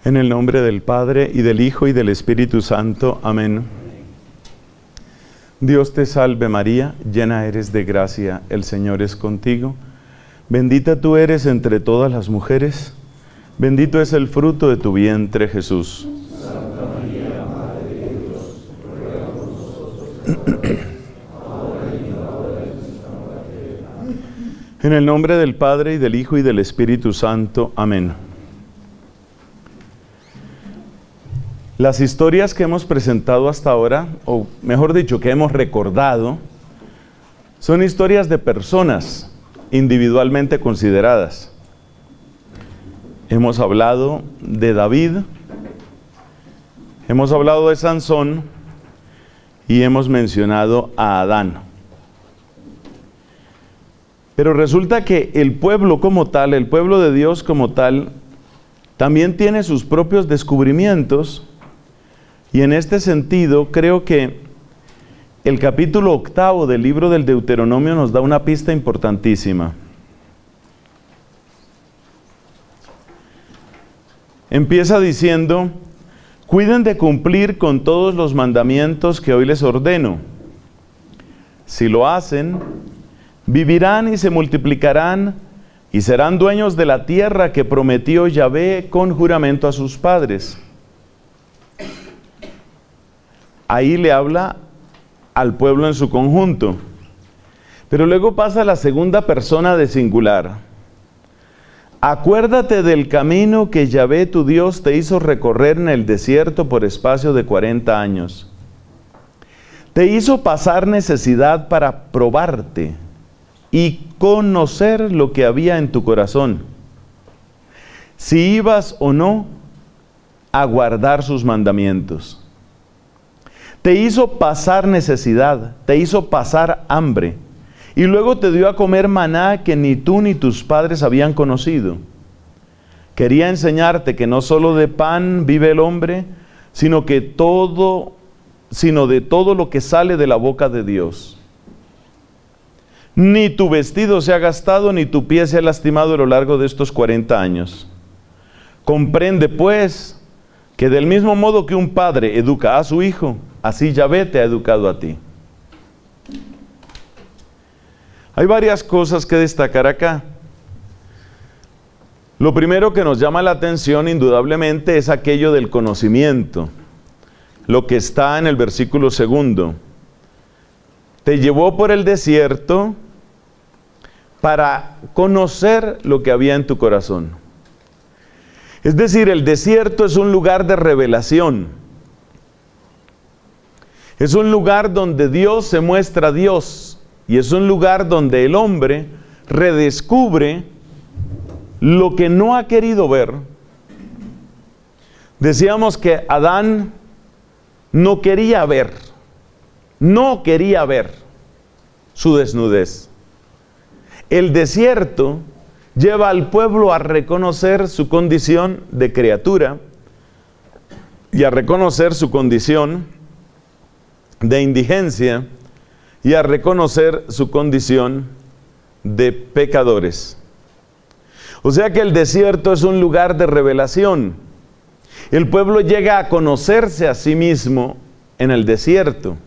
En el nombre del Padre, y del Hijo, y del Espíritu Santo. Amén. Dios te salve María, llena eres de gracia, el Señor es contigo. Bendita tú eres entre todas las mujeres, bendito es el fruto de tu vientre, Jesús. Santa María, Madre de Dios, ruega por nosotros, ahora y en la hora de nuestra muerte. Amén. En el nombre del Padre, y del Hijo, y del Espíritu Santo. Amén. Las historias que hemos presentado hasta ahora, o mejor dicho, que hemos recordado, son historias de personas individualmente consideradas. Hemos hablado de David, hemos hablado de Sansón y hemos mencionado a Adán. Pero resulta que el pueblo como tal, el pueblo de Dios como tal, también tiene sus propios descubrimientos. Y en este sentido, creo que el capítulo 8 del libro del Deuteronomio nos da una pista importantísima. Empieza diciendo: cuiden de cumplir con todos los mandamientos que hoy les ordeno. Si lo hacen, vivirán y se multiplicarán y serán dueños de la tierra que prometió Yahvé con juramento a sus padres. Ahí le habla al pueblo en su conjunto. Pero luego pasa a la segunda persona de singular. Acuérdate del camino que Yahvé tu Dios te hizo recorrer en el desierto por espacio de 40 años. Te hizo pasar necesidad para probarte y conocer lo que había en tu corazón, si ibas o no a guardar sus mandamientos. Te hizo pasar necesidad, te hizo pasar hambre, y luego te dio a comer maná que ni tú ni tus padres habían conocido. Quería enseñarte que no solo de pan vive el hombre, sino de todo lo que sale de la boca de Dios. Ni tu vestido se ha gastado, ni tu pie se ha lastimado a lo largo de estos 40 años. Comprende, pues, que del mismo modo que un padre educa a su hijo, así Yahvé te ha educado a ti. Hay varias cosas que destacar acá. Lo primero que nos llama la atención, indudablemente, es aquello del conocimiento. Lo que está en el versículo 2. Te llevó por el desierto para conocer lo que había en tu corazón. Es decir, el desierto es un lugar de revelación. Es un lugar donde Dios se muestra a Dios, y es un lugar donde el hombre redescubre lo que no ha querido ver. Decíamos que Adán no quería ver su desnudez. El desierto lleva al pueblo a reconocer su condición de criatura y a reconocer su condición de indigencia y a reconocer su condición de pecadores. O sea que el desierto es un lugar de revelación. El pueblo llega a conocerse a sí mismo en el desierto.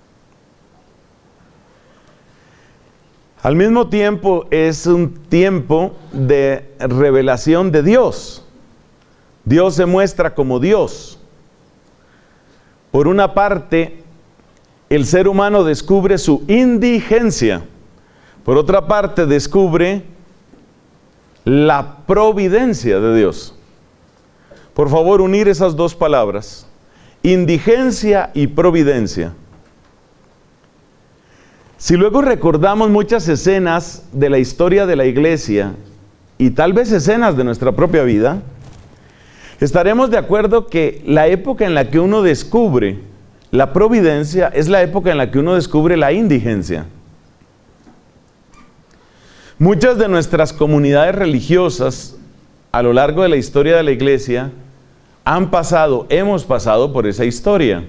Al mismo tiempo es un tiempo de revelación de Dios. Dios se muestra como Dios. Por una parte, el ser humano descubre su indigencia. Por otra parte, descubre la providencia de Dios. Por favor, unir esas dos palabras: indigencia y providencia. Si luego recordamos muchas escenas de la historia de la iglesia, y tal vez escenas de nuestra propia vida, estaremos de acuerdo que la época en la que uno descubre la providencia es la época en la que uno descubre la indigencia. Muchas de nuestras comunidades religiosas a lo largo de la historia de la iglesia hemos pasado por esa historia.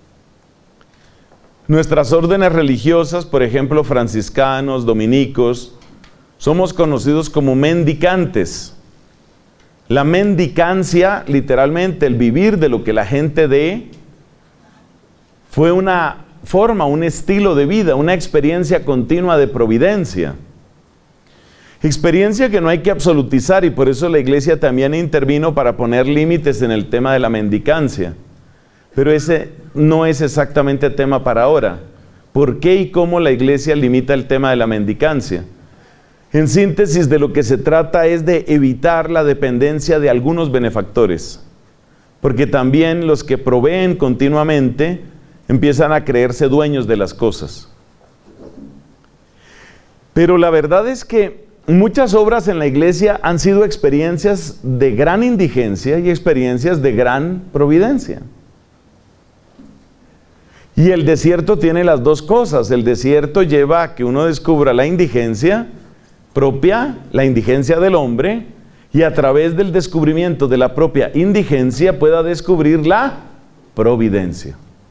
Nuestras órdenes religiosas, por ejemplo, franciscanos, dominicos, somos conocidos como mendicantes. La mendicancia, literalmente el vivir de lo que la gente dé, fue una forma, un estilo de vida, una experiencia continua de providencia. Experiencia que no hay que absolutizar, y por eso la iglesia también intervino para poner límites en el tema de la mendicancia. Pero ese no es exactamente tema para ahora. ¿Por qué y cómo la iglesia limita el tema de la mendicancia? En síntesis, de lo que se trata es de evitar la dependencia de algunos benefactores, porque también los que proveen continuamente empiezan a creerse dueños de las cosas. Pero la verdad es que muchas obras en la iglesia han sido experiencias de gran indigencia y experiencias de gran providencia. Y el desierto tiene las dos cosas. El desierto lleva a que uno descubra la indigencia propia, la indigencia del hombre, y a través del descubrimiento de la propia indigencia pueda descubrir la providencia.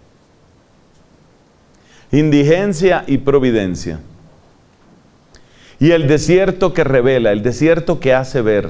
Indigencia y providencia. Y el desierto que revela, el desierto que hace ver.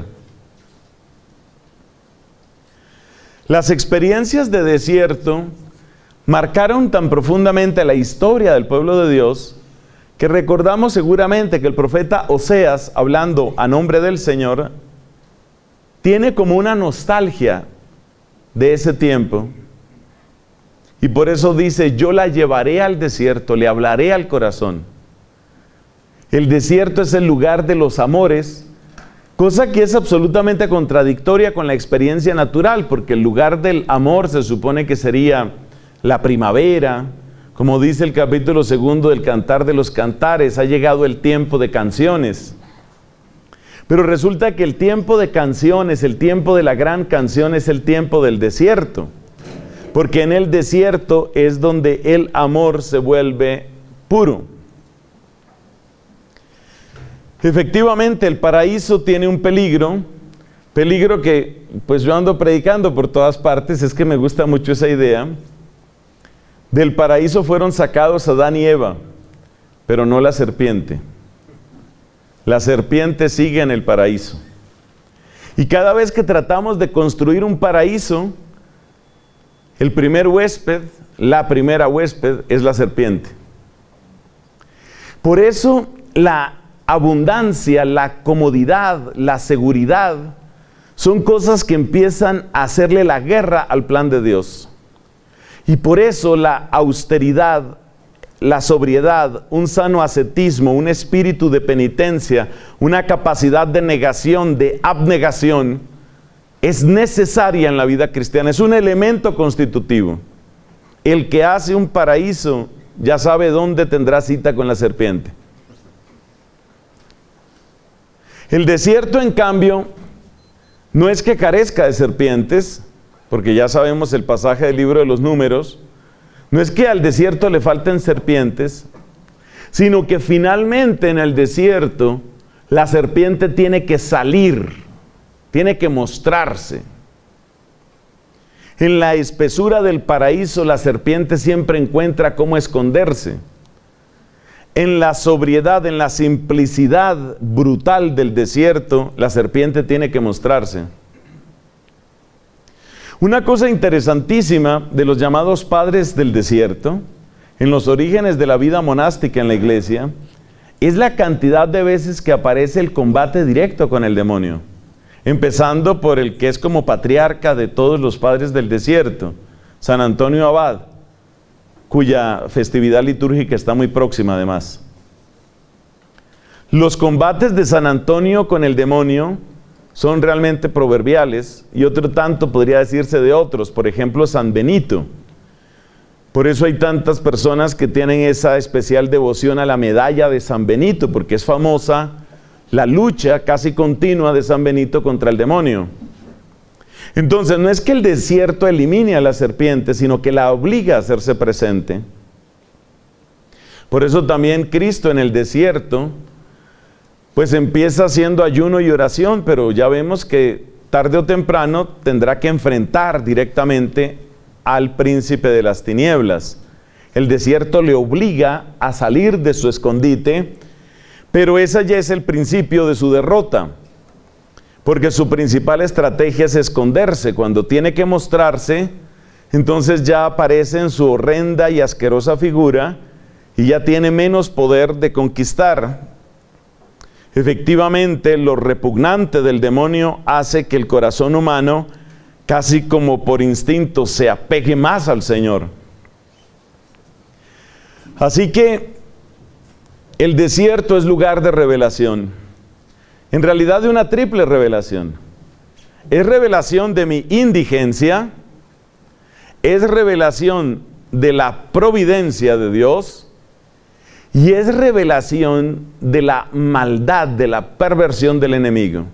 Las experiencias de desierto marcaron tan profundamente la historia del pueblo de Dios que recordamos seguramente que el profeta Oseas, hablando a nombre del Señor, tiene como una nostalgia de ese tiempo, y por eso dice: yo la llevaré al desierto, le hablaré al corazón. El desierto es el lugar de los amores, cosa que es absolutamente contradictoria con la experiencia natural, porque el lugar del amor se supone que sería la primavera. Como dice el capítulo 2 del Cantar de los Cantares, ha llegado el tiempo de canciones. Pero resulta que el tiempo de canciones, el tiempo de la gran canción, es el tiempo del desierto. Porque en el desierto es donde el amor se vuelve puro. Efectivamente, el paraíso tiene un peligro que pues yo ando predicando por todas partes, es que me gusta mucho esa idea. Del paraíso fueron sacados Adán y Eva, pero no la serpiente. La serpiente sigue en el paraíso. Y cada vez que tratamos de construir un paraíso, el primer huésped, la primera huésped, es la serpiente. Por eso la abundancia, la comodidad, la seguridad, son cosas que empiezan a hacerle la guerra al plan de Dios. Y por eso la austeridad, la sobriedad, un sano ascetismo, un espíritu de penitencia, una capacidad de negación, de abnegación, es necesaria en la vida cristiana, es un elemento constitutivo. El que hace un paraíso ya sabe dónde tendrá cita con la serpiente. El desierto, en cambio, no es que carezca de serpientes, porque ya sabemos el pasaje del libro de los Números, no es que al desierto le falten serpientes, sino que finalmente en el desierto la serpiente tiene que salir, tiene que mostrarse. En la espesura del paraíso la serpiente siempre encuentra cómo esconderse. En la sobriedad, en la simplicidad brutal del desierto, la serpiente tiene que mostrarse. Una cosa interesantísima de los llamados padres del desierto, en los orígenes de la vida monástica en la iglesia, es la cantidad de veces que aparece el combate directo con el demonio. Empezando por el que es como patriarca de todos los padres del desierto, San Antonio Abad, cuya festividad litúrgica está muy próxima además. Los combates de San Antonio con el demonio son realmente proverbiales, y otro tanto podría decirse de otros, por ejemplo San Benito. Por eso hay tantas personas que tienen esa especial devoción a la medalla de San Benito, porque es famosa la lucha casi continua de San Benito contra el demonio. Entonces no es que el desierto elimine a la serpiente, sino que la obliga a hacerse presente. Por eso también Cristo en el desierto pues empieza haciendo ayuno y oración, pero ya vemos que tarde o temprano tendrá que enfrentar directamente al príncipe de las tinieblas. El desierto le obliga a salir de su escondite, pero ese ya es el principio de su derrota. porque su principal estrategia es esconderse. Cuando tiene que mostrarse, entonces ya aparece en su horrenda y asquerosa figura y ya tiene menos poder de conquistar. Efectivamente, lo repugnante del demonio hace que el corazón humano, casi como por instinto, se apegue más al Señor. Así que el desierto es lugar de revelación. En realidad de una triple revelación. Es revelación de mi indigencia, es revelación de la providencia de Dios y es revelación de la maldad, de la perversión del enemigo.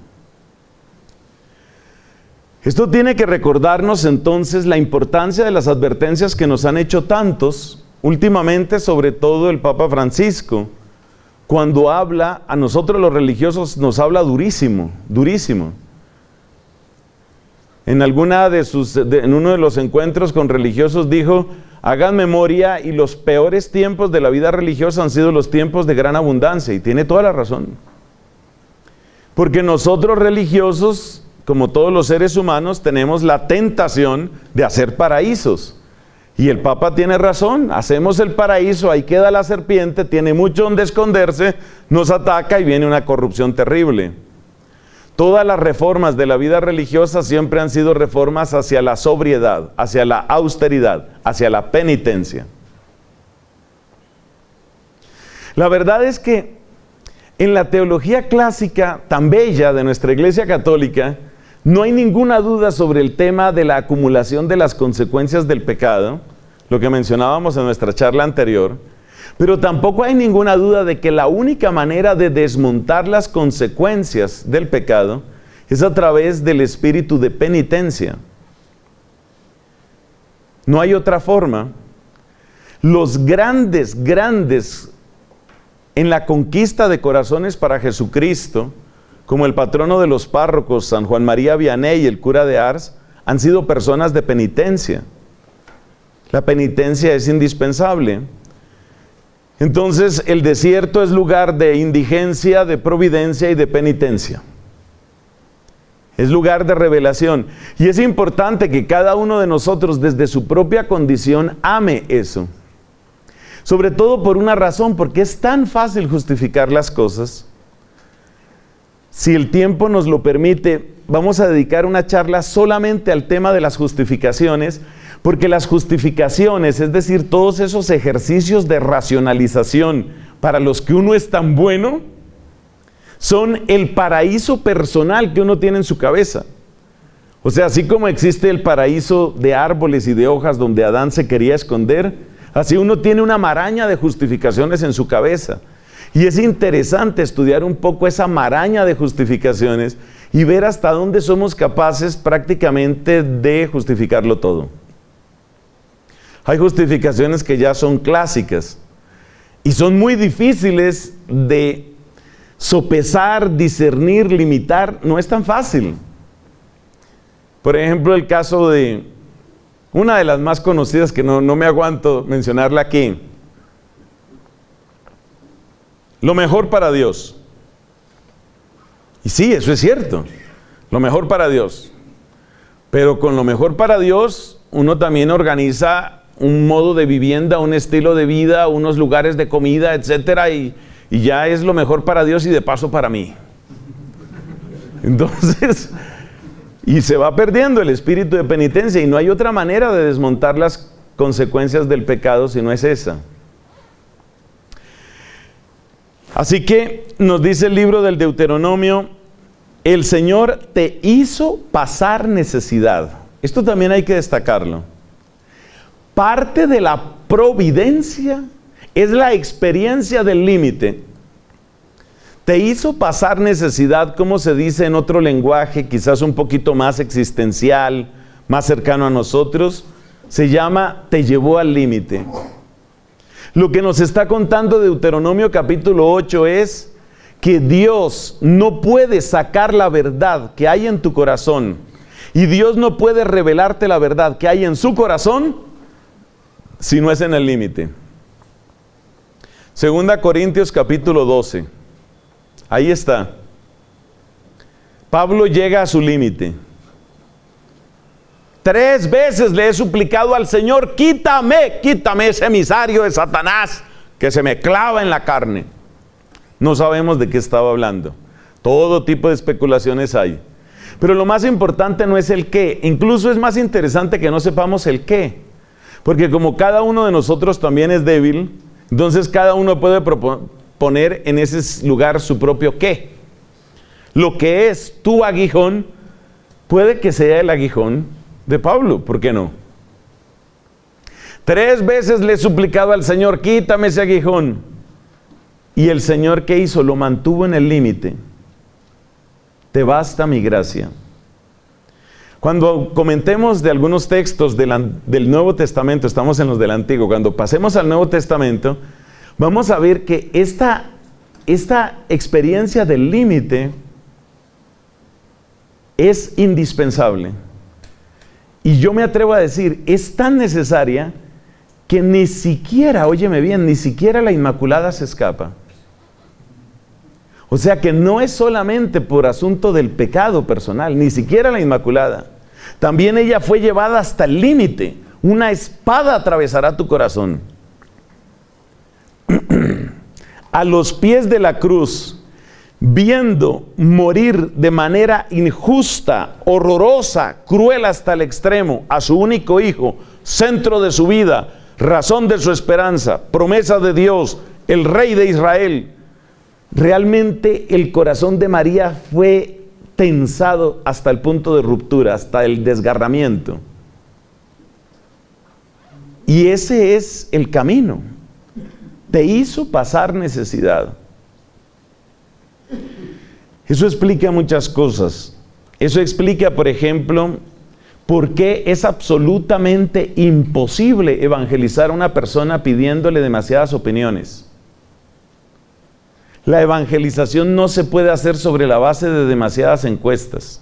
Esto tiene que recordarnos entonces la importancia de las advertencias que nos han hecho tantos, últimamente sobre todo el Papa Francisco, cuando habla, a nosotros los religiosos nos habla durísimo, durísimo. En uno de los encuentros con religiosos dijo, hagan memoria y los peores tiempos de la vida religiosa han sido los tiempos de gran abundancia, y tiene toda la razón. Porque nosotros religiosos, como todos los seres humanos, tenemos la tentación de hacer paraísos. Y el Papa tiene razón, hacemos el paraíso, ahí queda la serpiente, tiene mucho donde esconderse, nos ataca y viene una corrupción terrible. Todas las reformas de la vida religiosa siempre han sido reformas hacia la sobriedad, hacia la austeridad, hacia la penitencia. La verdad es que en la teología clásica tan bella de nuestra Iglesia Católica, no hay ninguna duda sobre el tema de la acumulación de las consecuencias del pecado, lo que mencionábamos en nuestra charla anterior, pero tampoco hay ninguna duda de que la única manera de desmontar las consecuencias del pecado es a través del espíritu de penitencia. No hay otra forma. Los grandes en la conquista de corazones para Jesucristo, como el patrono de los párrocos, San Juan María Vianney y el cura de Ars, han sido personas de penitencia. La penitencia es indispensable. Entonces, el desierto es lugar de indigencia, de providencia y de penitencia. Es lugar de revelación. Y es importante que cada uno de nosotros, desde su propia condición, ame eso. Sobre todo por una razón, porque es tan fácil justificar las cosas. Si el tiempo nos lo permite, vamos a dedicar una charla solamente al tema de las justificaciones, porque las justificaciones, es decir, todos esos ejercicios de racionalización para los que uno es tan bueno, son el paraíso personal que uno tiene en su cabeza. O sea, así como existe el paraíso de árboles y de hojas donde Adán se quería esconder, así uno tiene una maraña de justificaciones en su cabeza. Y es interesante estudiar un poco esa maraña de justificaciones y ver hasta dónde somos capaces prácticamente de justificarlo todo. Hay justificaciones que ya son clásicas y son muy difíciles de sopesar, discernir, limitar. No es tan fácil. Por ejemplo, el caso de una de las más conocidas que no me aguanto mencionarla aquí. Lo mejor para Dios. Y sí, eso es cierto. Lo mejor para Dios. Pero con lo mejor para Dios, uno también organiza un modo de vivienda, un estilo de vida, unos lugares de comida, etcétera, y ya es lo mejor para Dios y de paso para mí. Entonces, y se va perdiendo el espíritu de penitencia y no hay otra manera de desmontar las consecuencias del pecado si no es esa. Así que nos dice el libro del Deuteronomio, el Señor te hizo pasar necesidad. Esto también hay que destacarlo. Parte de la providencia es la experiencia del límite. Te hizo pasar necesidad, como se dice en otro lenguaje, quizás un poquito más existencial, más cercano a nosotros, se llama te llevó al límite. Lo que nos está contando Deuteronomio capítulo 8 es que Dios no puede sacar la verdad que hay en tu corazón y Dios no puede revelarte la verdad que hay en su corazón si no es en el límite. Segunda Corintios capítulo 12. Ahí está. Pablo llega a su límite. 3 veces le he suplicado al Señor, quítame ese emisario de Satanás que se me clava en la carne. No sabemos de qué estaba hablando. Todo tipo de especulaciones hay. Pero lo más importante no es el qué. Incluso es más interesante que no sepamos el qué. Porque como cada uno de nosotros también es débil, entonces cada uno puede poner en ese lugar su propio qué. Lo que es tu aguijón puede que sea el aguijón de Pablo. ¿Por qué no? 3 veces le he suplicado al Señor, quítame ese aguijón. Y el Señor, ¿qué hizo? Lo mantuvo en el límite. Te basta mi gracia. Cuando comentemos de algunos textos del Nuevo Testamento, estamos en los del Antiguo, cuando pasemos al Nuevo Testamento, vamos a ver que esta experiencia del límite es indispensable. Y yo me atrevo a decir, es tan necesaria que ni siquiera, óyeme bien, ni siquiera la Inmaculada se escapa. O sea que no es solamente por asunto del pecado personal, ni siquiera la Inmaculada. También ella fue llevada hasta el límite. Una espada atravesará tu corazón. A los pies de la cruz, viendo morir de manera injusta, horrorosa, cruel hasta el extremo, a su único hijo, centro de su vida, razón de su esperanza, promesa de Dios, el Rey de Israel. Realmente el corazón de María fue tensado hasta el punto de ruptura, hasta el desgarramiento. Y ese es el camino. Te hizo pasar necesidad. Eso explica muchas cosas. Eso explica, por ejemplo, por qué es absolutamente imposible evangelizar a una persona pidiéndole demasiadas opiniones. La evangelización no se puede hacer sobre la base de demasiadas encuestas.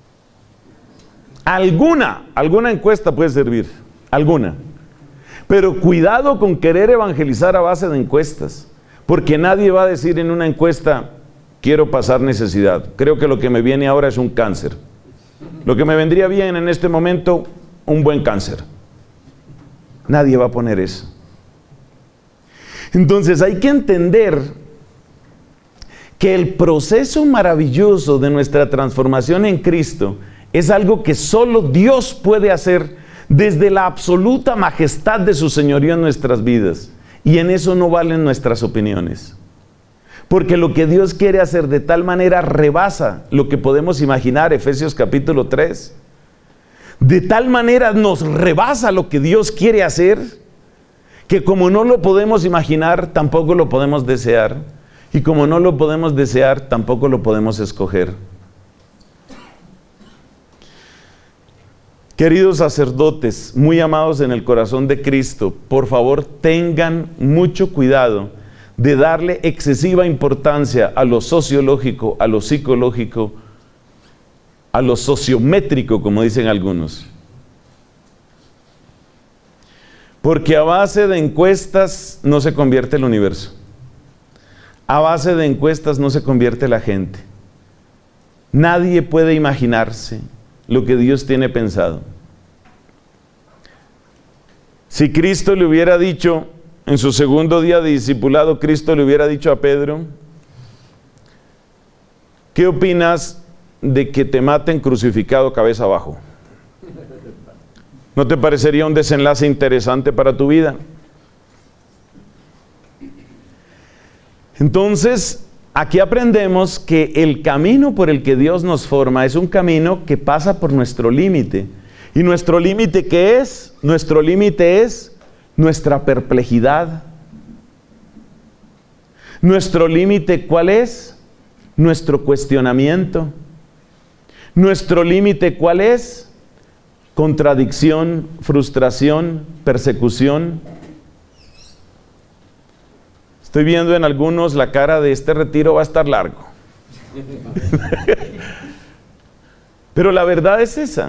Alguna encuesta puede servir, alguna. Pero cuidado con querer evangelizar a base de encuestas, porque nadie va a decir en una encuesta, quiero pasar necesidad. Creo que lo que me viene ahora es un cáncer. Lo que me vendría bien en este momento, un buen cáncer. Nadie va a poner eso. Entonces hay que entender que el proceso maravilloso de nuestra transformación en Cristo es algo que solo Dios puede hacer desde la absoluta majestad de su señorío en nuestras vidas. Y en eso no valen nuestras opiniones. Porque lo que Dios quiere hacer de tal manera rebasa lo que podemos imaginar, Efesios capítulo 3. De tal manera nos rebasa lo que Dios quiere hacer, que como no lo podemos imaginar, tampoco lo podemos desear. Y como no lo podemos desear, tampoco lo podemos escoger. Queridos sacerdotes, muy amados en el corazón de Cristo, por favor tengan mucho cuidado de darle excesiva importancia a lo sociológico, a lo psicológico, a lo sociométrico, como dicen algunos. Porque a base de encuestas no se convierte el universo. A base de encuestas no se convierte la gente. Nadie puede imaginarse lo que Dios tiene pensado. Si Cristo le hubiera dicho, en su segundo día de discipulado, Cristo le hubiera dicho a Pedro, ¿qué opinas de que te maten crucificado cabeza abajo? ¿No te parecería un desenlace interesante para tu vida? Entonces, aquí aprendemos que el camino por el que Dios nos forma es un camino que pasa por nuestro límite. ¿Y nuestro límite qué es? Nuestro límite es nuestra perplejidad. ¿Nuestro límite cuál es? Nuestro cuestionamiento. ¿Nuestro límite cuál es? Contradicción, frustración, persecución. Estoy viendo en algunos la cara de este retiro va a estar largo. Pero la verdad es esa.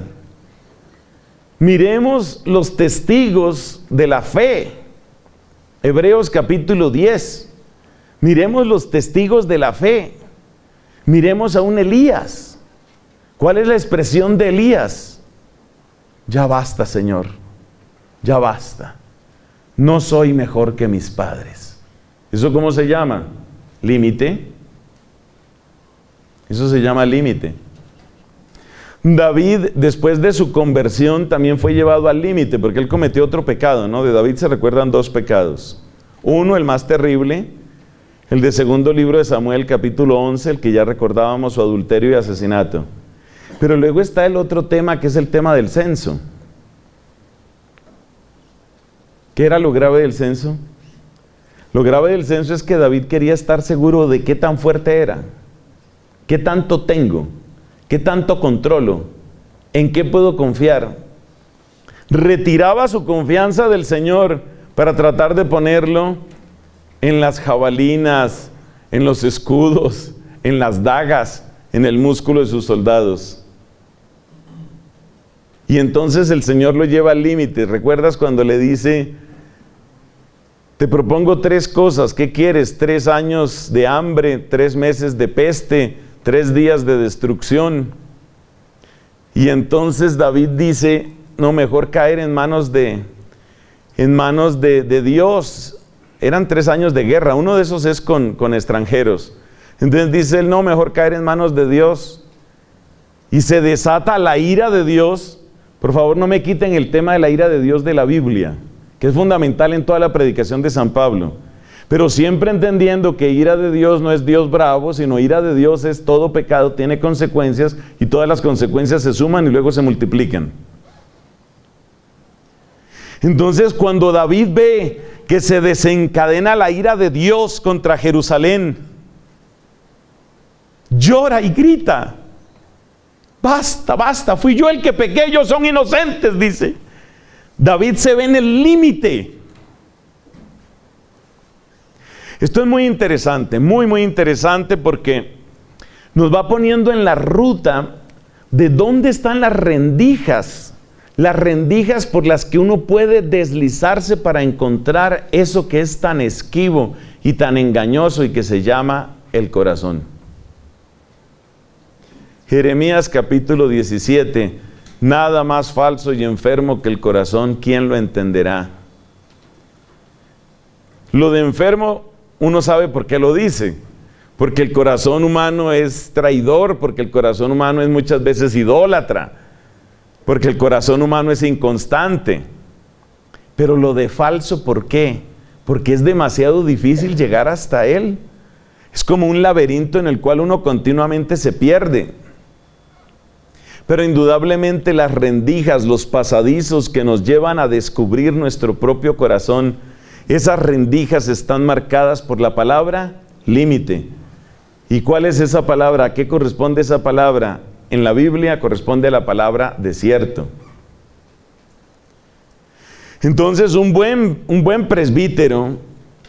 Miremos los testigos de la fe. Hebreos capítulo 10. Miremos los testigos de la fe. Miremos a un Elías. ¿Cuál es la expresión de Elías? Ya basta, Señor, ya basta. No soy mejor que mis padres. ¿Eso cómo se llama? Límite. Eso se llama límite. David, después de su conversión, también fue llevado al límite, porque él cometió otro pecado, ¿no? De David se recuerdan dos pecados. Uno, el más terrible, el de segundo libro de Samuel, capítulo 11, el que ya recordábamos, su adulterio y asesinato. Pero luego está el otro tema, que es el tema del censo. ¿Qué era lo grave del censo? Lo grave del censo es que David quería estar seguro de qué tan fuerte era, qué tanto tengo, qué tanto controlo, en qué puedo confiar. Retiraba su confianza del Señor para tratar de ponerlo en las jabalinas, en los escudos, en las dagas, en el músculo de sus soldados. Y entonces el Señor lo lleva al límite. ¿Recuerdas cuando le dice: te propongo 3 cosas, ¿qué quieres? 3 años de hambre, 3 meses de peste, 3 días de destrucción. Y entonces David dice: no, mejor caer en manos de Dios. Eran 3 años de guerra, uno de esos es con extranjeros. Entonces dice él: no, mejor caer en manos de Dios. Y se desata la ira de Dios. Por favor, no me quiten el tema de la ira de Dios de la Biblia, que es fundamental en toda la predicación de San Pablo. Pero siempre entendiendo que ira de Dios no es Dios bravo, sino ira de Dios es todo pecado, tiene consecuencias, y todas las consecuencias se suman y luego se multiplican. Entonces, cuando David ve que se desencadena la ira de Dios contra Jerusalén, llora y grita: basta, basta, fui yo el que pequé, ellos son inocentes, dice. David se ve en el límite. Esto es muy interesante, muy interesante, porque nos va poniendo en la ruta de dónde están las rendijas por las que uno puede deslizarse para encontrar eso que es tan esquivo y tan engañoso y que se llama el corazón. Jeremías capítulo 17: nada más falso y enfermo que el corazón, ¿quién lo entenderá? Lo de enfermo, uno sabe por qué lo dice. Porque el corazón humano es traidor, porque el corazón humano es muchas veces idólatra, porque el corazón humano es inconstante. Pero lo de falso, ¿por qué? Porque es demasiado difícil llegar hasta él. Es como un laberinto en el cual uno continuamente se pierde. Pero indudablemente las rendijas, los pasadizos que nos llevan a descubrir nuestro propio corazón, esas rendijas están marcadas por la palabra límite. ¿Y cuál es esa palabra? ¿A qué corresponde esa palabra? En la Biblia corresponde a la palabra desierto. Entonces un buen presbítero,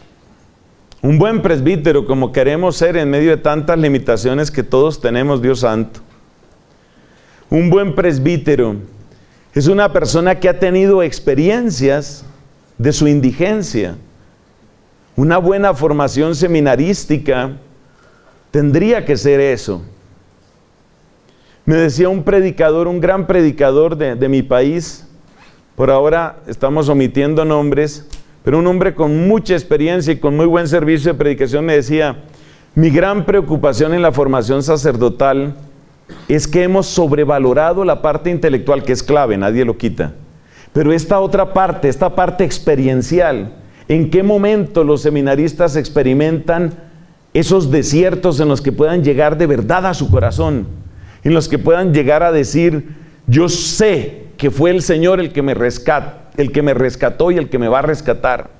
como queremos ser en medio de tantas limitaciones que todos tenemos, Dios santo, un buen presbítero es una persona que ha tenido experiencias de su indigencia. Una buena formación seminarística tendría que ser eso. Me decía un predicador, un gran predicador de mi país, por ahora estamos omitiendo nombres, pero un hombre con mucha experiencia y con muy buen servicio de predicación, me decía: mi gran preocupación en la formación sacerdotal es que hemos sobrevalorado la parte intelectual, que es clave, nadie lo quita. Pero esta otra parte, esta parte experiencial, ¿en qué momento los seminaristas experimentan esos desiertos en los que puedan llegar de verdad a su corazón? En los que puedan llegar a decir: yo sé que fue el Señor el que me rescató y el que me va a rescatar.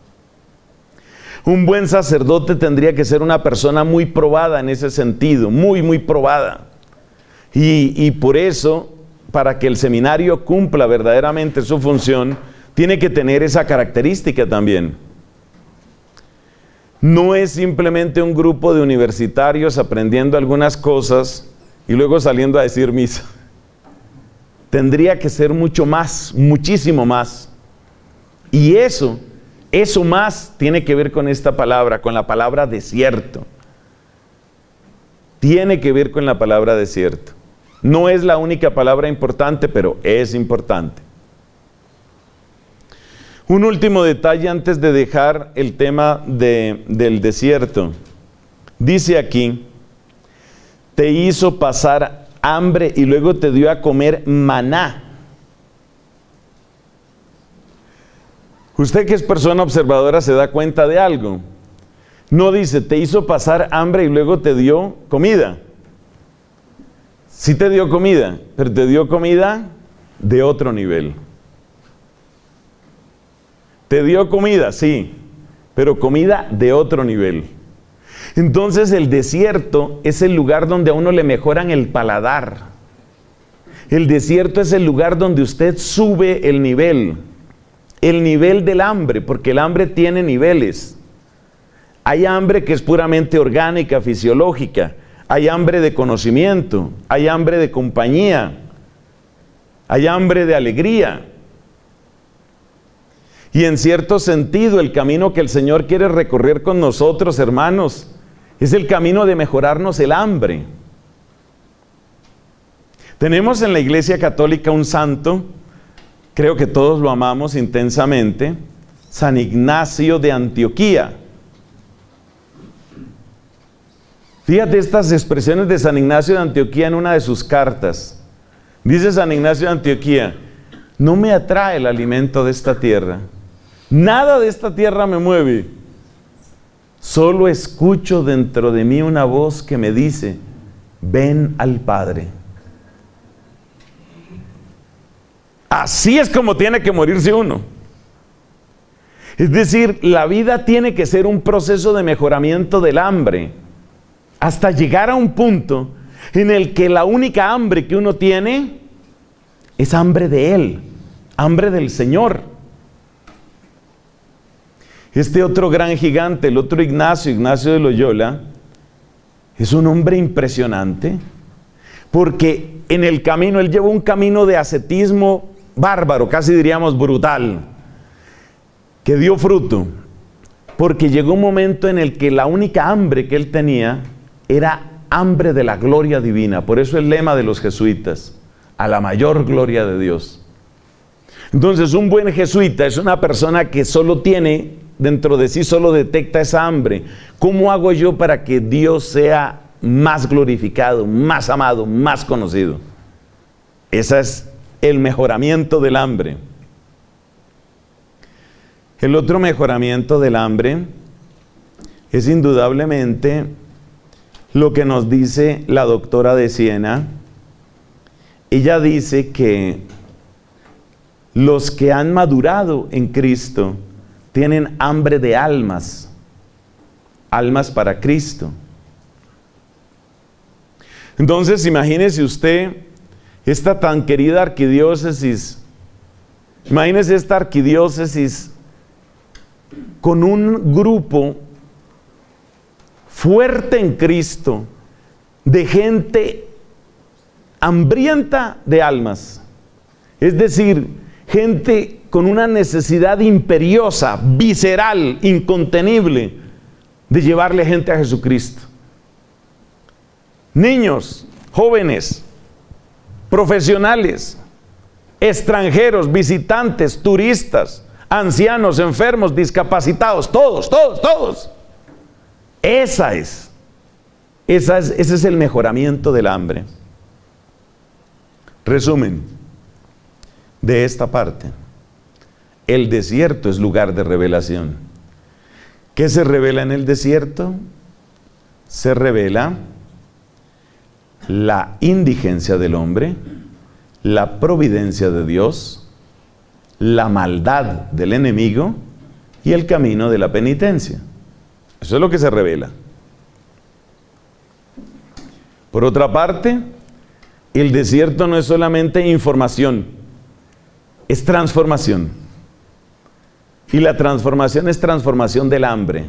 Un buen sacerdote tendría que ser una persona muy probada en ese sentido, muy probada. Y por eso, para que el seminario cumpla verdaderamente su función, tiene que tener esa característica también. No es simplemente un grupo de universitarios aprendiendo algunas cosas y luego saliendo a decir misa. Tendría que ser mucho más, muchísimo más. Y eso más tiene que ver con esta palabra, con la palabra desierto. Tiene que ver con la palabra desierto. No es la única palabra importante, pero es importante. Un último detalle antes de dejar el tema del desierto. Dice aquí, te hizo pasar hambre y luego te dio a comer maná. Usted que es persona observadora se da cuenta de algo. No dice, te hizo pasar hambre y luego te dio comida. Sí te dio comida, pero te dio comida de otro nivel. Te dio comida, sí, pero comida de otro nivel. Entonces el desierto es el lugar donde a uno le mejoran el paladar. El desierto es el lugar donde usted sube el nivel del hambre, porque el hambre tiene niveles. Hay hambre que es puramente orgánica, fisiológica. Hay hambre de conocimiento, hay hambre de compañía, hay hambre de alegría. Y en cierto sentido, el camino que el Señor quiere recorrer con nosotros, hermanos, es el camino de mejorarnos el hambre. Tenemos en la Iglesia Católica un santo, creo que todos lo amamos intensamente, San Ignacio de Antioquía. Fíjate estas expresiones de San Ignacio de Antioquía en una de sus cartas. Dice San Ignacio de Antioquía, no me atrae el alimento de esta tierra. Nada de esta tierra me mueve. Solo escucho dentro de mí una voz que me dice, ven al Padre. Así es como tiene que morirse uno. Es decir, la vida tiene que ser un proceso de mejoramiento del hambre, hasta llegar a un punto en el que la única hambre que uno tiene es hambre de Él, hambre del Señor. Este otro gran gigante, el otro Ignacio de Loyola, es un hombre impresionante, porque en el camino, él llevó un camino de ascetismo bárbaro, casi diríamos brutal, que dio fruto, porque llegó un momento en el que la única hambre que él tenía era hambre de la gloria divina. Por eso el lema de los jesuitas, a la mayor gloria de Dios. Entonces un buen jesuita es una persona que solo tiene dentro de sí, solo detecta esa hambre. ¿Cómo hago yo para que Dios sea más glorificado, más amado, más conocido? Ese es el mejoramiento del hambre. El otro mejoramiento del hambre es indudablemente lo que nos dice la doctora de Siena. Ella dice que los que han madurado en Cristo tienen hambre de almas, almas para Cristo. Entonces, imagínese usted esta tan querida arquidiócesis, imagínese esta arquidiócesis con un grupo fuerte en Cristo, de gente hambrienta de almas, es decir, gente con una necesidad imperiosa, visceral, incontenible, de llevarle gente a Jesucristo. Niños, jóvenes, profesionales, extranjeros, visitantes, turistas, ancianos, enfermos, discapacitados, todos. Ese es el mejoramiento del hambre. Resumen de esta parte. El desierto es lugar de revelación. ¿Qué se revela en el desierto? Se revela la indigencia del hombre, la providencia de Dios, la maldad del enemigo y el camino de la penitencia. Eso es lo que se revela. Por otra parte, el desierto no es solamente información, es transformación. Y la transformación es transformación del hambre.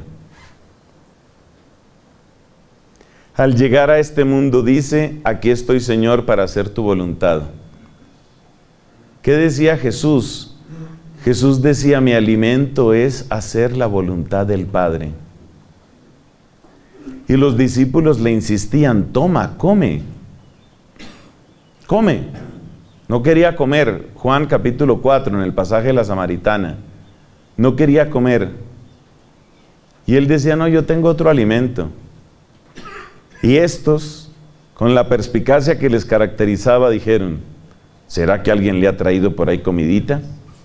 Al llegar a este mundo dice, aquí estoy, Señor, para hacer tu voluntad. ¿Qué decía Jesús? Jesús decía, mi alimento es hacer la voluntad del Padre. Y los discípulos le insistían, toma, come. come. No quería comer. Juan capítulo 4, en el pasaje de la Samaritana. No quería comer. Y él decía, no, yo tengo otro alimento. Y estos, con la perspicacia que les caracterizaba, dijeron, ¿será que alguien le ha traído por ahí comidita?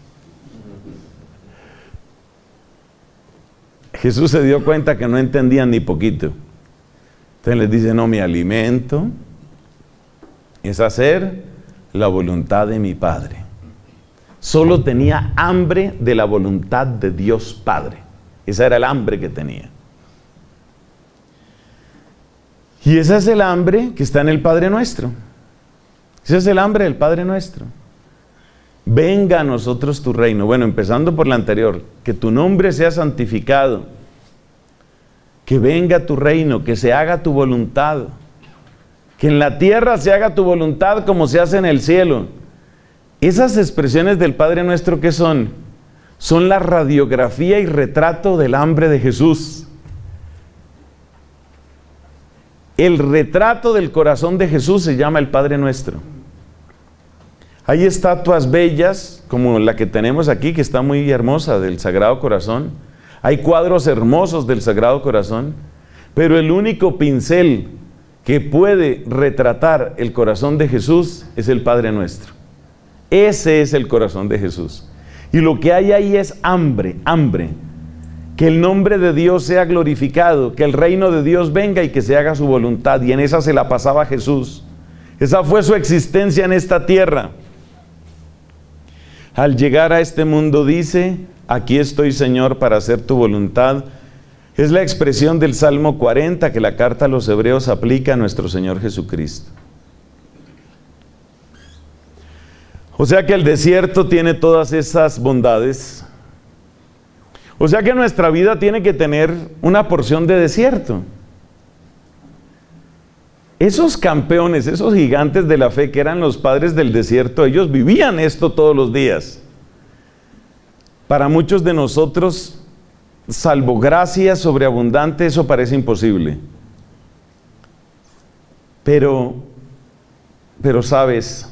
Jesús se dio cuenta que no entendían ni poquito. Entonces les dice, no, mi alimento es hacer la voluntad de mi Padre. Solo tenía hambre de la voluntad de Dios Padre. Esa era el hambre que tenía. Y ese es el hambre que está en el Padre Nuestro. Ese es el hambre del Padre Nuestro. Venga a nosotros tu reino. Bueno, empezando por la anterior, que tu nombre sea santificado, que venga tu reino, que se haga tu voluntad, que en la tierra se haga tu voluntad como se hace en el cielo. Esas expresiones del Padre Nuestro, ¿qué son? Son la radiografía y retrato del hambre de Jesús. El retrato del corazón de Jesús se llama el Padre Nuestro. Hay estatuas bellas, como la que tenemos aquí, que está muy hermosa, del Sagrado Corazón. Hay cuadros hermosos del Sagrado Corazón. Pero el único pincel que puede retratar el corazón de Jesús es el Padre Nuestro. Ese es el corazón de Jesús. Y lo que hay ahí es hambre, hambre. Que el nombre de Dios sea glorificado, que el reino de Dios venga y que se haga su voluntad. Y en esa se la pasaba Jesús. Esa fue su existencia en esta tierra. Al llegar a este mundo dice, aquí estoy, Señor, para hacer tu voluntad. Es la expresión del Salmo 40 que la carta a los Hebreos aplica a nuestro Señor Jesucristo. O sea que el desierto tiene todas esas bondades. O sea que nuestra vida tiene que tener una porción de desierto. Esos campeones, esos gigantes de la fe que eran los padres del desierto, ellos vivían esto todos los días. Para muchos de nosotros, salvo gracia sobreabundante, eso parece imposible. Pero sabes,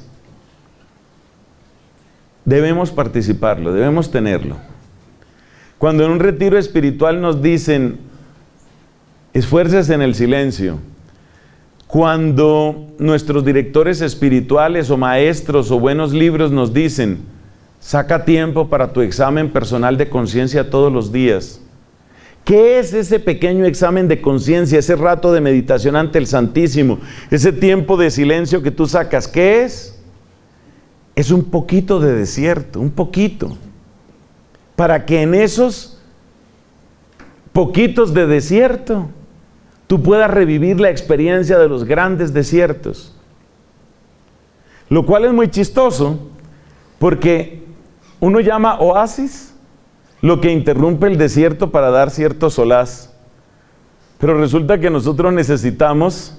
debemos participarlo, debemos tenerlo. Cuando en un retiro espiritual nos dicen, esfuércese en el silencio. Cuando nuestros directores espirituales o maestros o buenos libros nos dicen, saca tiempo para tu examen personal de conciencia todos los días. ¿Qué es ese pequeño examen de conciencia, ese rato de meditación ante el Santísimo, ese tiempo de silencio que tú sacas? ¿Qué es? Es un poquito de desierto, un poquito. Para que en esos poquitos de desierto tú puedas revivir la experiencia de los grandes desiertos. Lo cual es muy chistoso, porque uno llama oasis lo que interrumpe el desierto para dar cierto solaz. Pero resulta que nosotros necesitamos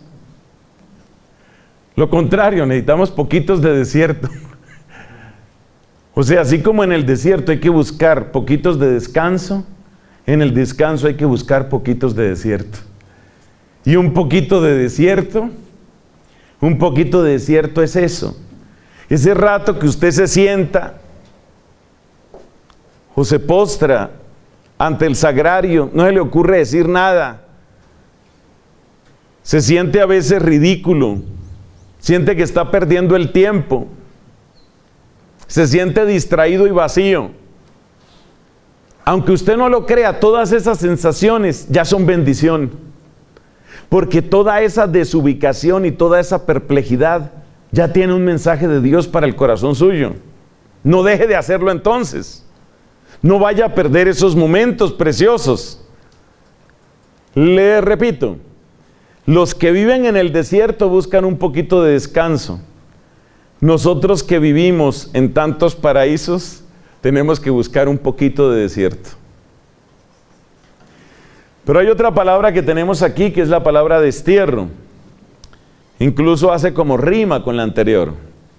lo contrario, necesitamos poquitos de desierto. O sea, así como en el desierto hay que buscar poquitos de descanso, en el descanso hay que buscar poquitos de desierto. Y un poquito de desierto es eso. Ese rato que usted se sienta o se postra ante el sagrario, no se le ocurre decir nada. Se siente a veces ridículo, siente que está perdiendo el tiempo, se siente distraído y vacío. Aunque usted no lo crea, todas esas sensaciones ya son bendición. Porque toda esa desubicación y toda esa perplejidad ya tiene un mensaje de Dios para el corazón suyo. No deje de hacerlo entonces. No vaya a perder esos momentos preciosos. Le repito, los que viven en el desierto buscan un poquito de descanso. Nosotros que vivimos en tantos paraísos, tenemos que buscar un poquito de desierto. Pero hay otra palabra que tenemos aquí, que es la palabra destierro. Incluso hace como rima con la anterior.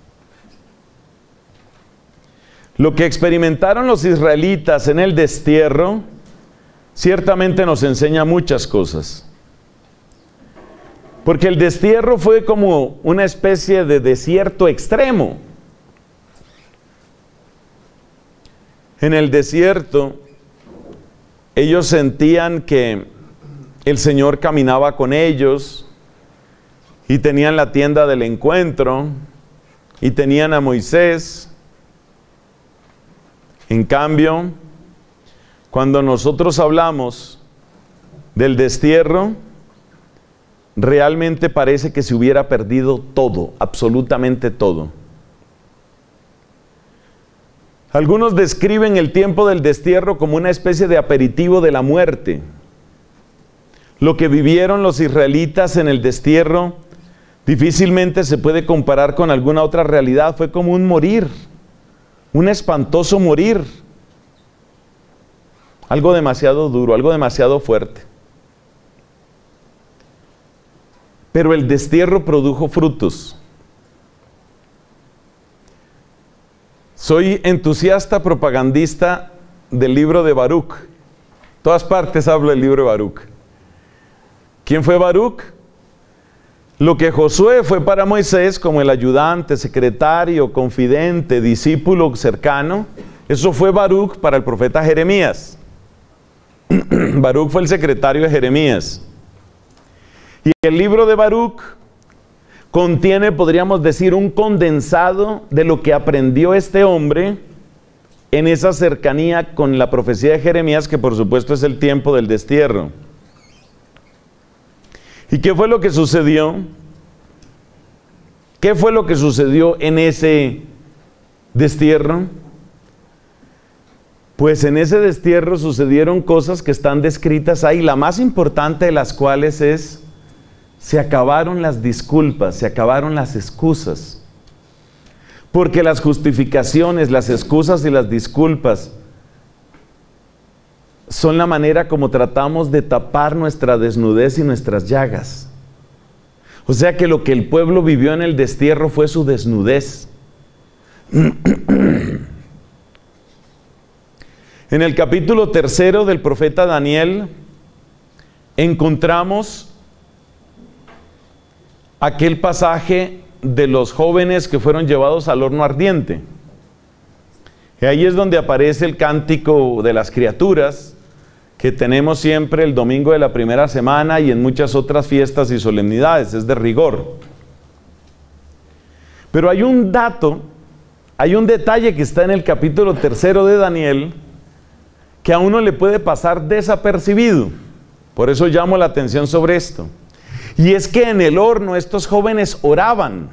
Lo que experimentaron los israelitas en el destierro, ciertamente nos enseña muchas cosas. Porque el destierro fue como una especie de desierto extremo. En el desierto, ellos sentían que el Señor caminaba con ellos y tenían la tienda del encuentro y tenían a Moisés. En cambio, cuando nosotros hablamos del destierro, realmente parece que se hubiera perdido todo, absolutamente todo. Algunos describen el tiempo del destierro como una especie de aperitivo de la muerte. Lo que vivieron los israelitas en el destierro difícilmente se puede comparar con alguna otra realidad. Fue como un morir, un espantoso morir. Algo demasiado duro, algo demasiado fuerte. Pero el destierro produjo frutos. Soy entusiasta propagandista del libro de Baruch. Todas partes hablo del libro de Baruch. ¿Quién fue Baruch? Lo que Josué fue para Moisés como el ayudante, secretario, confidente, discípulo cercano, eso fue Baruch para el profeta Jeremías. Baruch fue el secretario de Jeremías. Y el libro de Baruch contiene, podríamos decir, un condensado de lo que aprendió este hombre en esa cercanía con la profecía de Jeremías, que por supuesto es el tiempo del destierro. ¿Y qué fue lo que sucedió? ¿Qué fue lo que sucedió en ese destierro? Pues en ese destierro sucedieron cosas que están descritas ahí, la más importante de las cuales es: se acabaron las disculpas, se acabaron las excusas. Porque las justificaciones, las excusas y las disculpas son la manera como tratamos de tapar nuestra desnudez y nuestras llagas. O sea que lo que el pueblo vivió en el destierro fue su desnudez. En el capítulo 3 del profeta Daniel encontramos aquel pasaje de los jóvenes que fueron llevados al horno ardiente. Y ahí es donde aparece el cántico de las criaturas que tenemos siempre el domingo de la primera semana y en muchas otras fiestas y solemnidades, es de rigor. Pero hay un dato, hay un detalle que está en el capítulo 3 de Daniel que a uno le puede pasar desapercibido. Por eso llamo la atención sobre esto. Y es que en el horno estos jóvenes oraban.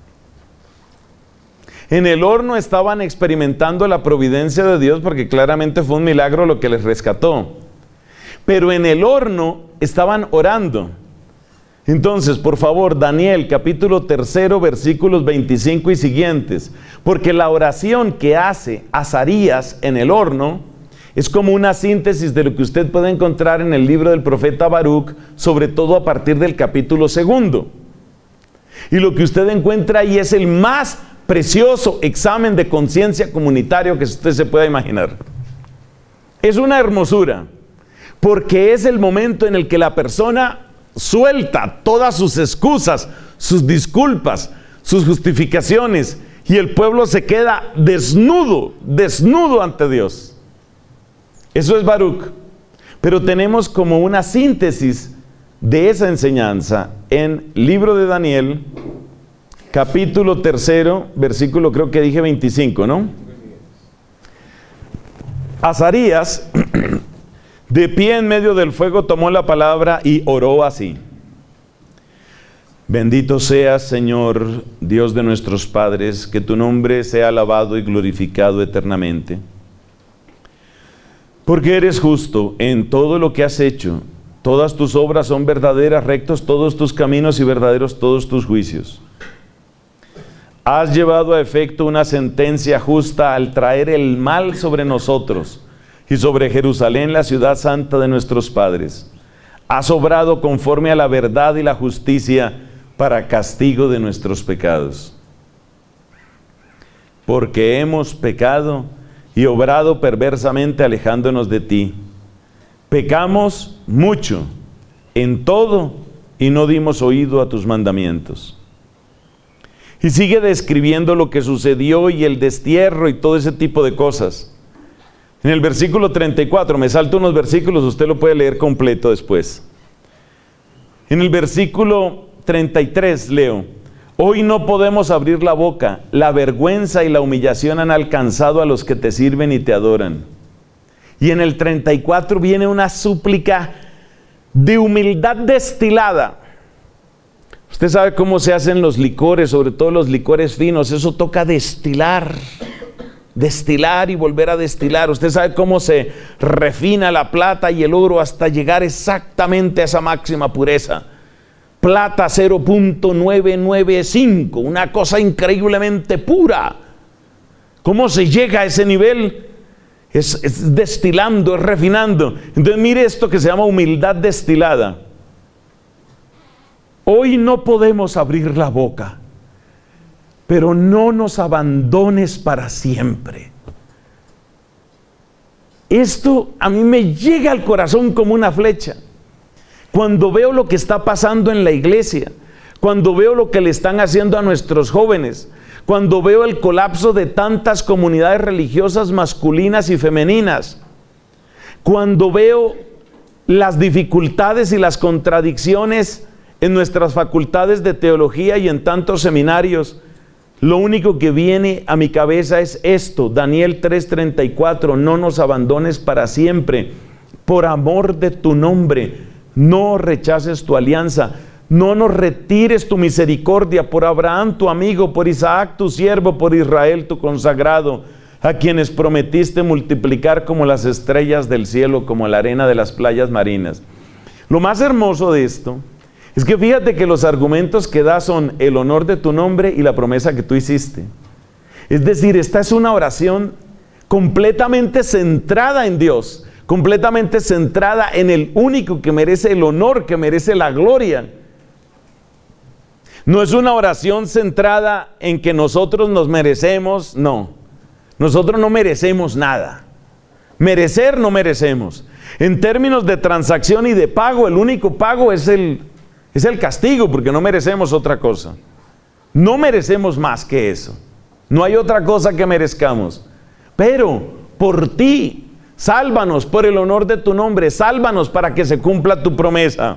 En el horno estaban experimentando la providencia de Dios, porque claramente fue un milagro lo que les rescató. Pero en el horno estaban orando. Entonces, por favor, Daniel, capítulo 3, versículos 25 y siguientes. Porque la oración que hace Azarías en el horno es como una síntesis de lo que usted puede encontrar en el libro del profeta Baruch, sobre todo a partir del capítulo 2. Y lo que usted encuentra ahí es el más precioso examen de conciencia comunitario que usted se pueda imaginar. Es una hermosura, porque es el momento en el que la persona suelta todas sus excusas, sus disculpas, sus justificaciones, y el pueblo se queda desnudo, desnudo ante Dios. Eso es Baruch. Pero tenemos como una síntesis de esa enseñanza en libro de Daniel, capítulo 3, versículo, creo que dije 25, ¿no? Azarías, de pie en medio del fuego, tomó la palabra y oró así: Bendito seas, Señor, Dios de nuestros padres, que tu nombre sea alabado y glorificado eternamente. Porque eres justo en todo lo que has hecho, todas tus obras son verdaderas, rectos todos tus caminos y verdaderos todos tus juicios. Has llevado a efecto una sentencia justa al traer el mal sobre nosotros y sobre Jerusalén, la ciudad santa de nuestros padres. Has obrado conforme a la verdad y la justicia para castigo de nuestros pecados. Porque hemos pecado y obrado perversamente alejándonos de ti. Pecamos mucho en todo y no dimos oído a tus mandamientos. Y sigue describiendo lo que sucedió y el destierro y todo ese tipo de cosas. En el versículo 34, me salto unos versículos, usted lo puede leer completo después. En el versículo 33 leo: hoy no podemos abrir la boca, la vergüenza y la humillación han alcanzado a los que te sirven y te adoran. Y en el 34 viene una súplica de humildad destilada. Usted sabe cómo se hacen los licores, sobre todo los licores finos. Eso toca destilar, destilar y volver a destilar. Usted sabe cómo se refina la plata y el oro hasta llegar exactamente a esa máxima pureza. Plata 0.995, una cosa increíblemente pura. ¿Cómo se llega a ese nivel? Es destilando, es refinando. Entonces mire esto que se llama humildad destilada. Hoy no podemos abrir la boca, pero no nos abandones para siempre. Esto a mí me llega al corazón como una flecha. Cuando veo lo que está pasando en la iglesia, cuando veo lo que le están haciendo a nuestros jóvenes, cuando veo el colapso de tantas comunidades religiosas masculinas y femeninas, cuando veo las dificultades y las contradicciones en nuestras facultades de teología y en tantos seminarios, lo único que viene a mi cabeza es esto: Daniel 3:34, no nos abandones para siempre, por amor de tu nombre, no rechaces tu alianza, no nos retires tu misericordia, por Abraham tu amigo, por Isaac tu siervo, por Israel tu consagrado, a quienes prometiste multiplicar como las estrellas del cielo, como la arena de las playas marinas. Lo más hermoso de esto es que fíjate que los argumentos que da son el honor de tu nombre y la promesa que tú hiciste. Es decir, esta es una oración completamente centrada en Dios, completamente centrada en el único que merece el honor, que merece la gloria. No es una oración centrada en que nosotros nos merecemos, no. Nosotros no merecemos nada. Merecer no merecemos. En términos de transacción y de pago, el único pago es el castigo, porque no merecemos otra cosa. No merecemos más que eso. No hay otra cosa que merezcamos. Pero por ti, sálvanos por el honor de tu nombre, sálvanos para que se cumpla tu promesa.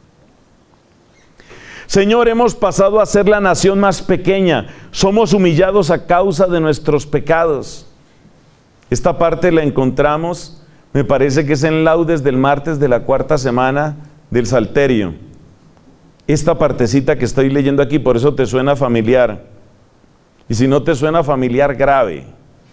Señor, hemos pasado a ser la nación más pequeña, somos humillados a causa de nuestros pecados. Esta parte la encontramos, me parece que es en Laudes del martes de la cuarta semana del Salterio. Esta partecita que estoy leyendo aquí, por eso te suena familiar. Y si no te suena familiar, grave.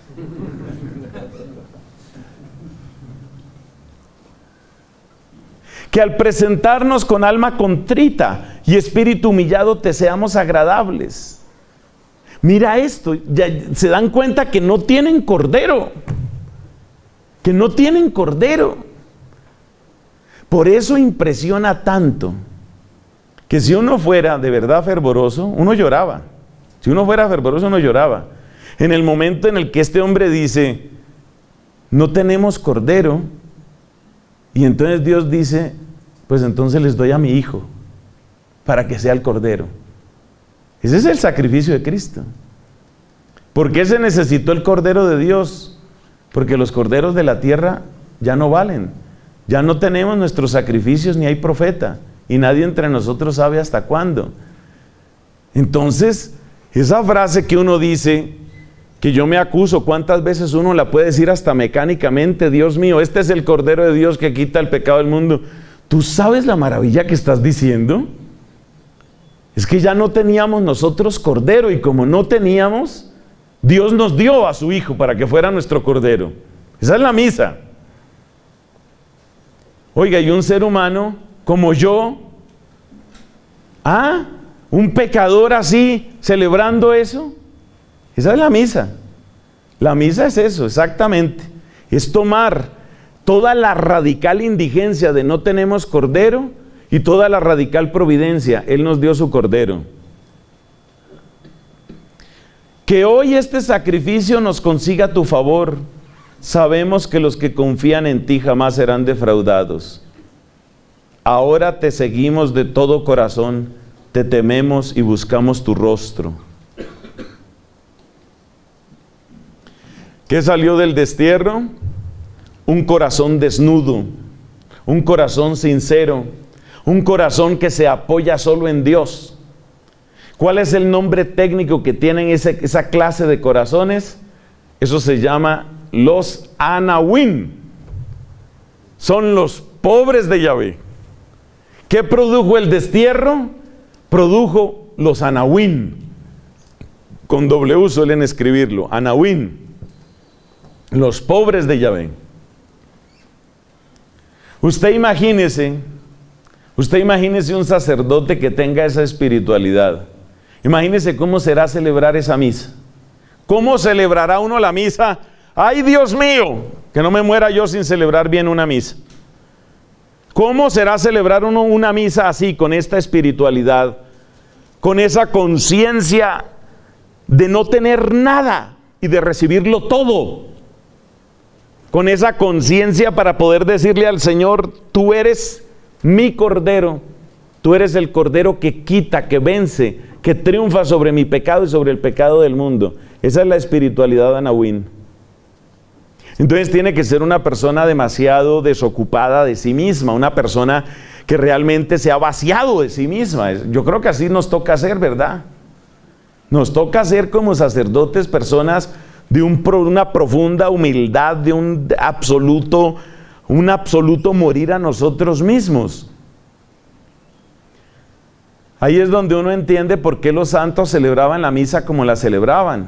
Que al presentarnos con alma contrita y espíritu humillado te seamos agradables. Mira esto, ya se dan cuenta que no tienen cordero. Que no tienen cordero. Por eso impresiona tanto que si uno fuera de verdad fervoroso, uno lloraba. Si uno fuera fervoroso, uno lloraba. En el momento en el que este hombre dice, no tenemos cordero, y entonces Dios dice, pues entonces les doy a mi hijo, para que sea el cordero. Ese es el sacrificio de Cristo. ¿Por qué se necesitó el cordero de Dios? Porque los corderos de la tierra ya no valen. Ya no tenemos nuestros sacrificios, ni hay profeta. Y nadie entre nosotros sabe hasta cuándo. Entonces, esa frase que uno dice, que yo me acuso, ¿cuántas veces uno la puede decir hasta mecánicamente? Dios mío, este es el Cordero de Dios que quita el pecado del mundo. ¿Tú sabes la maravilla que estás diciendo? Es que ya no teníamos nosotros cordero, y como no teníamos, Dios nos dio a su Hijo para que fuera nuestro cordero. Esa es la misa. Oiga, y un ser humano como yo, un pecador así, celebrando eso, esa es la misa. La misa es eso, exactamente. Es tomar toda la radical indigencia de no tenemos cordero y toda la radical providencia. Él nos dio su cordero. Que hoy este sacrificio nos consiga tu favor. Sabemos que los que confían en ti jamás serán defraudados. ahora te seguimos de todo corazón, te tememos y buscamos tu rostro. ¿Qué salió del destierro? Un corazón desnudo, un corazón sincero, un corazón que se apoya solo en Dios. ¿Cuál es el nombre técnico que tienen esa clase de corazones? Eso se llama los Anahuim. Son los pobres de Yahvé. ¿Qué produjo el destierro? Produjo los Anahuim. Con W suelen escribirlo, Anahuim. Los pobres de Yahvé. Usted imagínese un sacerdote que tenga esa espiritualidad. Imagínese cómo será celebrar esa misa. ¿Cómo celebrará uno la misa? ¡Ay, Dios mío! Que no me muera yo sin celebrar bien una misa. ¿Cómo será celebrar uno una misa así, con esta espiritualidad? Con esa conciencia de no tener nada y de recibirlo todo. Con esa conciencia para poder decirle al Señor, tú eres mi Cordero, tú eres el Cordero que quita, que vence, que triunfa sobre mi pecado y sobre el pecado del mundo. Esa es la espiritualidad Anahuim. Entonces tiene que ser una persona demasiado desocupada de sí misma, una persona que realmente se ha vaciado de sí misma. Yo creo que así nos toca ser, ¿verdad? Nos toca ser como sacerdotes, personas de una profunda humildad, de un absoluto morir a nosotros mismos. Ahí es donde uno entiende por qué los santos celebraban la misa como la celebraban.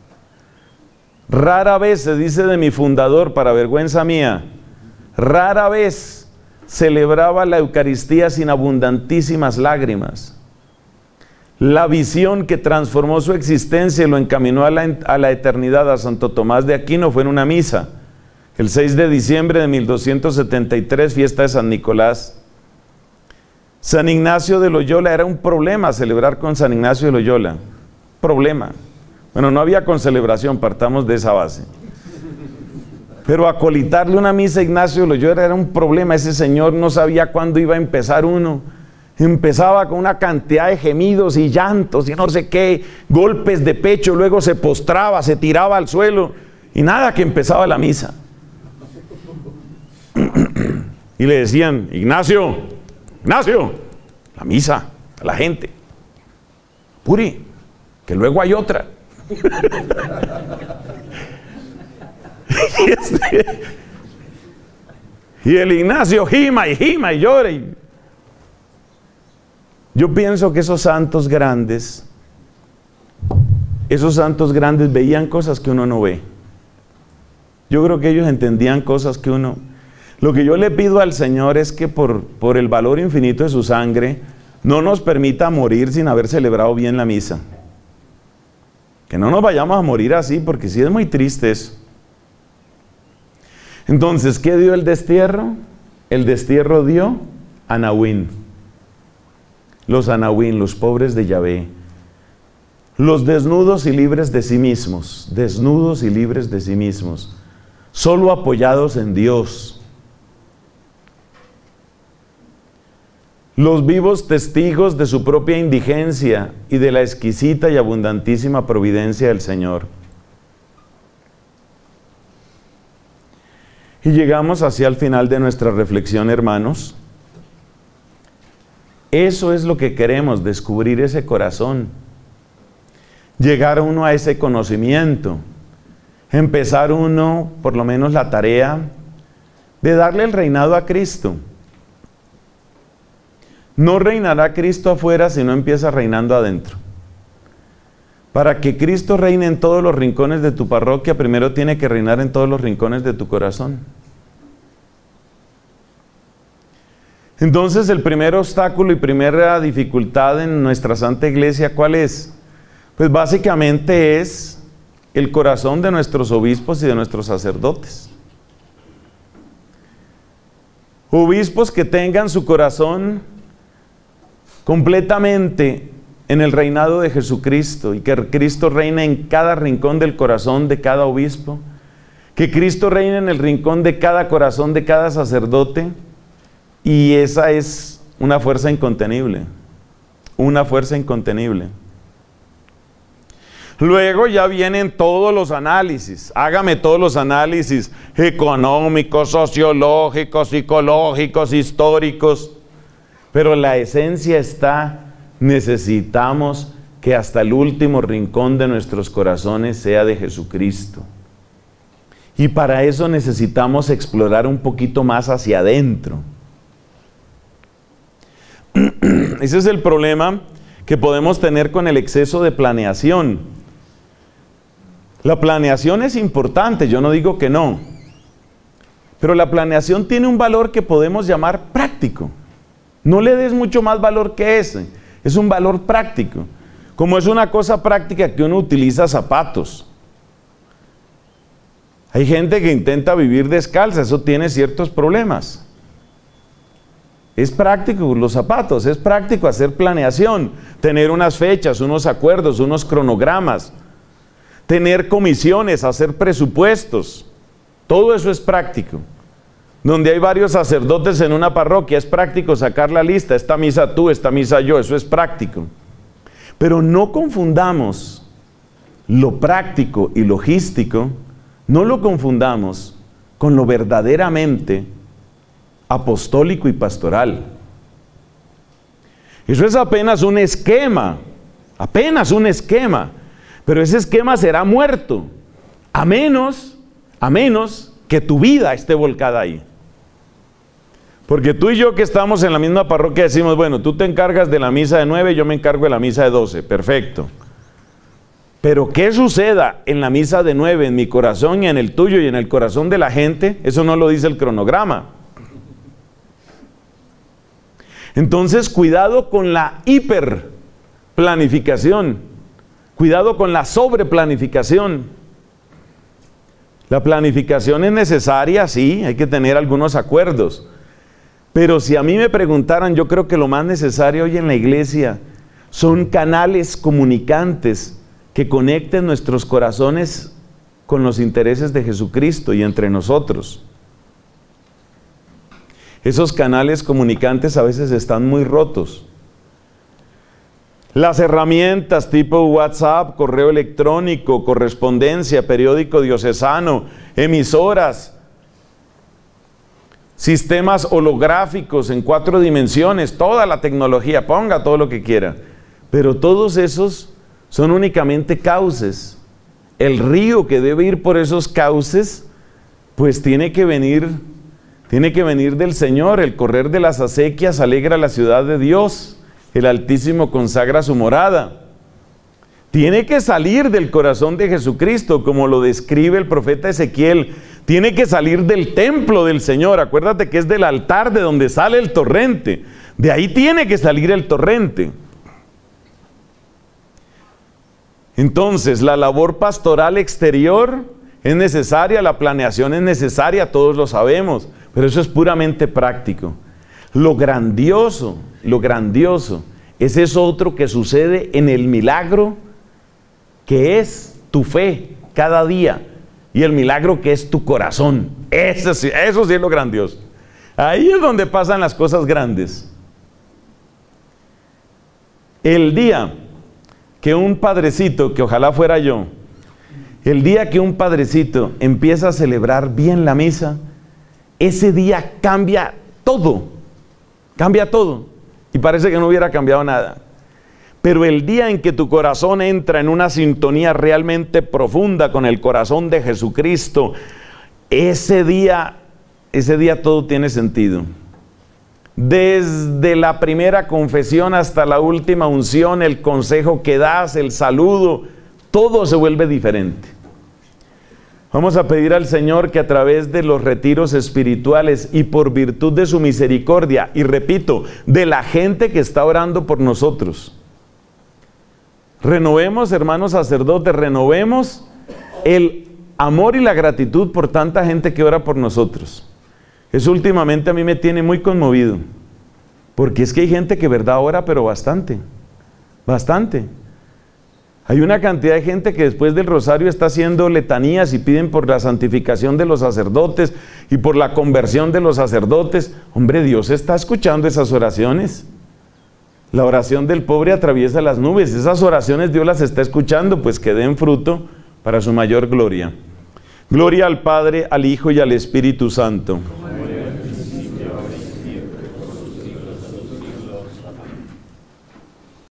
Rara vez, se dice de mi fundador, para vergüenza mía, rara vez celebraba la Eucaristía sin abundantísimas lágrimas. La visión que transformó su existencia y lo encaminó a la eternidad a Santo Tomás de Aquino fue en una misa. El 6 de diciembre de 1273, fiesta de San Nicolás. San Ignacio de Loyola, era un problema celebrar con San Ignacio de Loyola. Problema. Bueno, no había concelebración, partamos de esa base. Pero acolitarle una misa a Ignacio de Loyola era un problema. Ese señor no sabía cuándo iba a empezar uno. Empezaba con una cantidad de gemidos y llantos y no sé qué, golpes de pecho, luego se postraba, se tiraba al suelo y nada que empezaba la misa. Y le decían, Ignacio, la misa, a la gente. Puri, que luego hay otra. Y el Ignacio gima y llora. Yo pienso que esos santos grandes veían cosas que uno no ve. Yo creo que ellos entendían cosas que uno... Lo que yo le pido al Señor es que por el valor infinito de su sangre, no nos permita morir sin haber celebrado bien la misa. Que no nos vayamos a morir así, porque sí es muy triste eso. Entonces, ¿qué dio el destierro? El destierro dio Anahuim. Los Anahuim, los pobres de Yahvé. Los desnudos y libres de sí mismos. Desnudos y libres de sí mismos. Solo apoyados en Dios. Los vivos testigos de su propia indigencia y de la exquisita y abundantísima providencia del Señor. Y llegamos hacia el final de nuestra reflexión, hermanos. Eso es lo que queremos, descubrir ese corazón. Llegar uno a ese conocimiento. Empezar uno, por lo menos la tarea, de darle el reinado a Cristo. No reinará Cristo afuera si no empieza reinando adentro. Para que Cristo reine en todos los rincones de tu parroquia, primero tiene que reinar en todos los rincones de tu corazón. Entonces, el primer obstáculo y primera dificultad en nuestra Santa Iglesia, ¿cuál es? Pues básicamente es el corazón de nuestros obispos y de nuestros sacerdotes. Obispos que tengan su corazón completamente en el reinado de Jesucristo y que Cristo reine en cada rincón del corazón de cada obispo, que Cristo reine en el rincón de cada corazón de cada sacerdote Y esa es una fuerza incontenible. Una fuerza incontenible. Luego ya vienen todos los análisis. Hágame todos los análisis económicos, sociológicos, psicológicos, históricos. Pero la esencia está, necesitamos que hasta el último rincón de nuestros corazones sea de Jesucristo. Y para eso necesitamos explorar un poquito más hacia adentro. Ese es el problema que podemos tener con el exceso de planeación. La planeación es importante, yo no digo que no. Pero la planeación tiene un valor que podemos llamar práctico. No le des mucho más valor que ese. Es un valor práctico. Como es una cosa práctica que uno utiliza zapatos. Hay gente que intenta vivir descalza, eso tiene ciertos problemas. Es práctico los zapatos, es práctico hacer planeación, tener unas fechas, unos acuerdos, unos cronogramas, tener comisiones, hacer presupuestos. Todo eso es práctico. Donde hay varios sacerdotes en una parroquia, es práctico sacar la lista, esta misa tú, esta misa yo, eso es práctico. Pero no confundamos lo práctico y logístico, no lo confundamos con lo verdaderamente apostólico y pastoral. Eso es apenas un esquema, pero ese esquema será muerto, a menos que tu vida esté volcada ahí. Porque tú y yo que estamos en la misma parroquia decimos, bueno, tú te encargas de la misa de 9, yo me encargo de la misa de 12, perfecto. Pero ¿qué suceda en la misa de 9, en mi corazón y en el tuyo y en el corazón de la gente? Eso no lo dice el cronograma. Entonces, cuidado con la hiperplanificación, cuidado con la sobreplanificación. La planificación es necesaria, sí, hay que tener algunos acuerdos. Pero si a mí me preguntaran, yo creo que lo más necesario hoy en la iglesia son canales comunicantes que conecten nuestros corazones con los intereses de Jesucristo y entre nosotros. Esos canales comunicantes a veces están muy rotos. Las herramientas tipo WhatsApp, correo electrónico, correspondencia, periódico diocesano, emisoras, sistemas holográficos en 4 dimensiones, toda la tecnología, ponga todo lo que quiera. Pero todos esos son únicamente cauces. El río que debe ir por esos cauces, pues tiene que venir del Señor. El correr de las acequias alegra la ciudad de Dios. El Altísimo consagra su morada. Tiene que salir del corazón de Jesucristo, como lo describe el profeta Ezequiel. Tiene que salir del templo del Señor. Acuérdate que es del altar de donde sale el torrente. De ahí tiene que salir el torrente. Entonces, la labor pastoral exterior es necesaria, la planeación es necesaria, todos lo sabemos, pero eso es puramente práctico. Lo grandioso, es eso otro que sucede en el milagro que es tu fe cada día y el milagro que es tu corazón. Eso sí es lo grandioso. Ahí es donde pasan las cosas grandes. El día que un padrecito, que ojalá fuera yo, el día que un padrecito empieza a celebrar bien la misa, ese día cambia todo, y parece que no hubiera cambiado nada. Pero el día en que tu corazón entra en una sintonía realmente profunda con el corazón de Jesucristo, ese día todo tiene sentido. Desde la primera confesión hasta la última unción, el consejo que das, el saludo, todo se vuelve diferente. Vamos a pedir al Señor que a través de los retiros espirituales y por virtud de su misericordia, y repito, de la gente que está orando por nosotros, renovemos, hermanos sacerdotes, renovemos el amor y la gratitud por tanta gente que ora por nosotros. Eso últimamente a mí me tiene muy conmovido, porque es que hay gente que verdad ora, pero bastante. Hay una cantidad de gente que después del rosario está haciendo letanías y piden por la santificación de los sacerdotes y por la conversión de los sacerdotes. Hombre, Dios está escuchando esas oraciones. La oración del pobre atraviesa las nubes. Esas oraciones Dios las está escuchando, pues que den fruto para su mayor gloria. Gloria al Padre, al Hijo y al Espíritu Santo.